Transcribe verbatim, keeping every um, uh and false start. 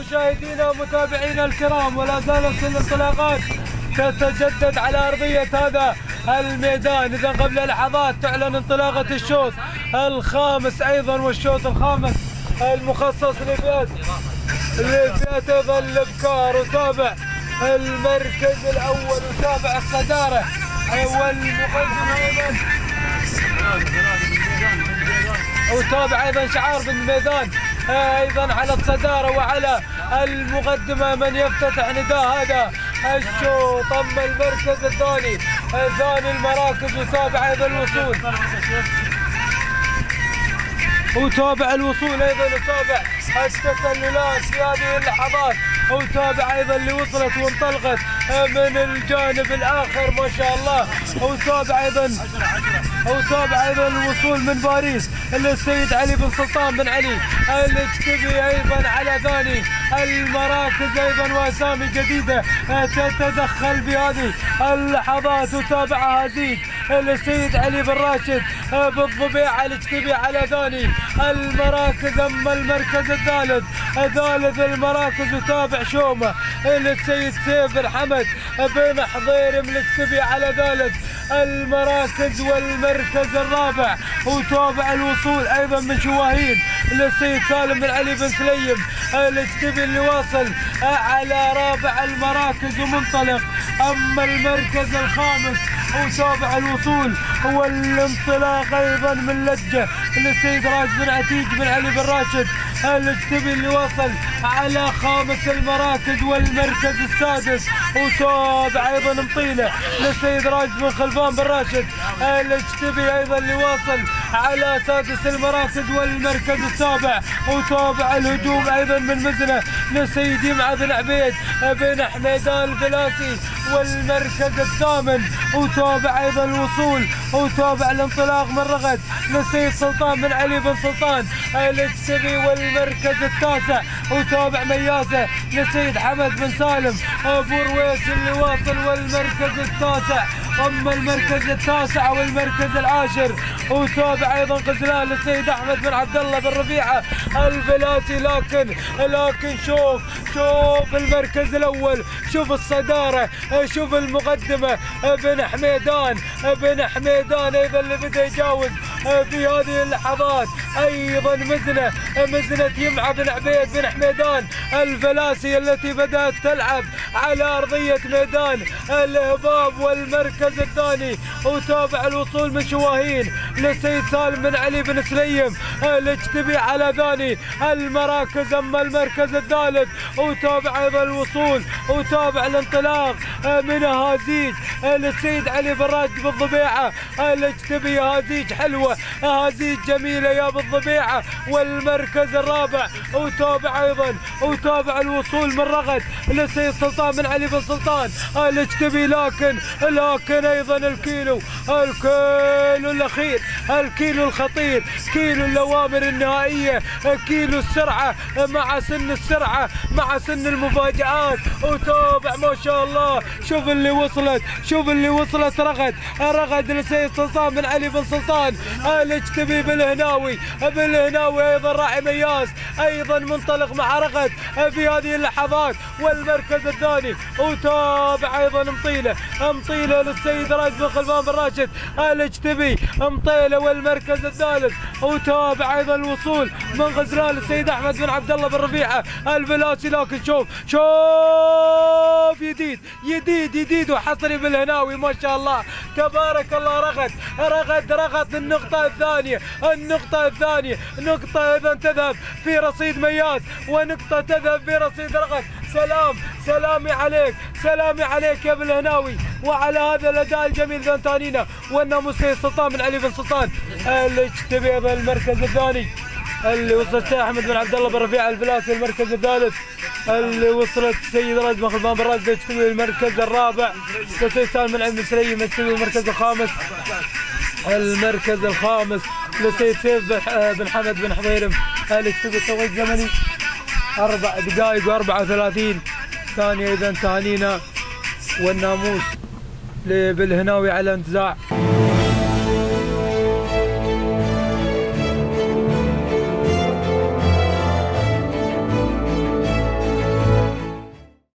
مشاهدينا ومتابعينا الكرام، ولا زالت الانطلاقات تتجدد على ارضيه هذا الميدان. اذا قبل لحظات تعلن انطلاقه الشوط الخامس ايضا، والشوط الخامس المخصص لفئه لفئه ايضا الابكار، وتابع المركز الاول وتابع الصداره والمقدمه ايضا، وتابع ايضا شعار بن الميدان ايضا على الصداره وعلى المقدمه من يفتتح نداء هذا الشوط. اما المركز الثاني ثاني المراكز، وتابع ايضا الوصول وتابع الوصول ايضا، وتابع التسللات في هذه اللحظات، وتابع ايضا اللي وصلت وانطلقت من الجانب الاخر ما شاء الله، وتابع ايضا وتابع ايضا الوصول من باريس للسيد علي بن سلطان بن علي الاجتبي ايضا على ثاني المراكز ايضا، واسامي جديده تتدخل بهذه اللحظات، وتابعها زيد للسيد علي بن راشد بالضبيعه الاجتبي على ثاني المراكز. اما المركز الثالث ثالث المراكز، وتابع شومه للسيد سيف بن حمد بن حضيرم الاجتبي على ثالث المراكز. والمركز الرابع وتابع الوصول ايضا من شواهين للسيد سالم بن علي بن سليم الاجتبي اللي واصل على رابع المراكز ومنطلق. اما المركز الخامس وتابع الوصول والانطلاق ايضا من لجه للسيد راج بن عتيج بن علي بن راشد الاجتبي اللي وصل على خامس المراكز. والمركز السادس وتابع ايضا مطيله للسيد راج بن خلفان بن راشد الاجتبي ايضا اللي واصل على سادس المراكز. والمركز السابع وتابع الهجوم ايضا من مزنه للسيد يمعه بن عبيد بن حميدان البلاسي. والمركز الثامن وتابع ايضا الوصول وتابع الانطلاق من رغد للسيد سلطان بن علي بن سلطان الاجتبي. والمركز التاسع وتابع مياسه للسيد حمد بن سالم ابو رويس اللي واصل. والمركز التاسع اما المركز التاسع والمركز العاشر وتابع ايضا غزلان للسيد احمد بن عبد الله بن ربيعه الفلاسي. لكن لكن شوف شوف المركز الاول، شوف الصداره، شوف المقدمه بن حميدان بن حميدان ايضا اللي بدا يجاوز في هذه اللحظات. ايضا مزنه مزنه يمعه بن عبيد بن حميدان الفلاسي التي بدات تلعب على ارضيه ميدان الهباب. والمركز الثاني وتابع الوصول من شواهين للسيد سالم بن علي بن سليم الاجتبي على ثاني المراكز. اما المركز الثالث وتابع ايضا الوصول وتابع الانطلاق من هازيج للسيد علي بن راشد بالضبيعه الاجتبي. هازيج حلوه، هازيج جميله يا بالضبيعه. والمركز الرابع وتابع ايضا وتابع الوصول من رغد للسيد سلطان بن علي بن سلطان الاجتبي. لكن لكن ايضا الكيلو الكيلو الاخير، الكيلو الخطير، كيلو الاوامر النهائيه، كيلو السرعه مع سن السرعه مع سن المفاجآت. وتابع ما شاء الله، شوف اللي وصلت، شوف اللي وصلت رغد رغد للسيد سلطان بن علي بن سلطان الاجتبي بالهناوي بالهناوي ايضا راعي مياس ايضا منطلق مع رغد في هذه اللحظات. والمركز الثاني وتابع ايضا مطيله مطيله للسيد راج بن خلفان بن راشد الاجتبي مطيله. والمركز الثالث وتابع ايضا الوصول من غزلان للسيد احمد بن عبد الله بن ربيعه الفلاسي. لكن شوف شوف جديد جديد جديد وحصري بالهناوي ما شاء الله تبارك الله. رغد رغد رغد النقطه الثانيه النقطه الثانيه نقطه اذا تذهب في رصيد مياس ونقطه تذهب في رصيد رغد. سلام سلامي عليك سلامي عليك يا بالهناوي وعلى هذا الاداء الجميل ذا تانينا. والناموس السيد سلطان بن علي بن سلطان الاجتبي بالمركز الثاني اللي وصل السيد احمد بن عبد الله بن ربيعه الفلاسي. المركز الثالث اللي وصلت السيد راج بن خلفان بن راشد الاجتبي. المركز الرابع السيد سالم بن علي بن سليم الاجتبي. المركز الخامس المركز الخامس للسيد سيف بن حمد بن حضيرم الاجتبي. التوقيت الزمني أربع دقائق وأربعة وثلاثين ثانية إذا تهانينا والناموس بالهناوي على انتزاع